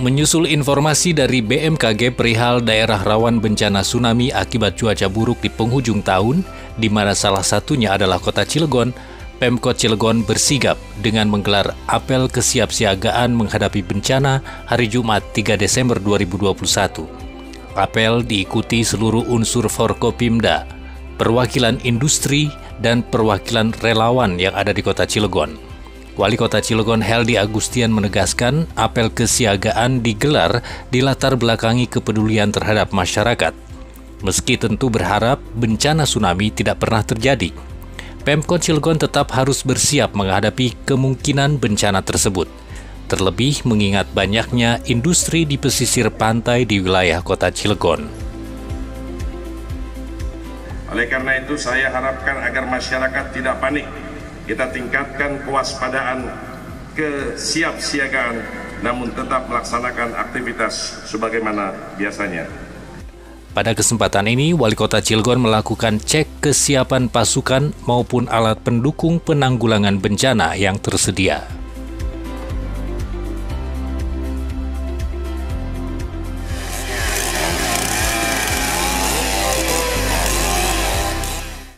Menyusul informasi dari BMKG perihal daerah rawan bencana tsunami akibat cuaca buruk di penghujung tahun, di mana salah satunya adalah kota Cilegon, Pemkot Cilegon bersigap dengan menggelar apel kesiapsiagaan menghadapi bencana hari Jumat 3 Desember 2021. Apel diikuti seluruh unsur Forkopimda, perwakilan industri, dan perwakilan relawan yang ada di kota Cilegon. Wali Kota Cilegon Heldi Agustian menegaskan apel kesiagaan digelar di latar belakangi kepedulian terhadap masyarakat. Meski tentu berharap bencana tsunami tidak pernah terjadi, Pemkot Cilegon tetap harus bersiap menghadapi kemungkinan bencana tersebut. Terlebih mengingat banyaknya industri di pesisir pantai di wilayah Kota Cilegon. Oleh karena itu saya harapkan agar masyarakat tidak panik. Kita tingkatkan kewaspadaan, kesiapsiagaan, namun tetap melaksanakan aktivitas sebagaimana biasanya. Pada kesempatan ini, Wali Kota Cilegon melakukan cek kesiapan pasukan maupun alat pendukung penanggulangan bencana yang tersedia.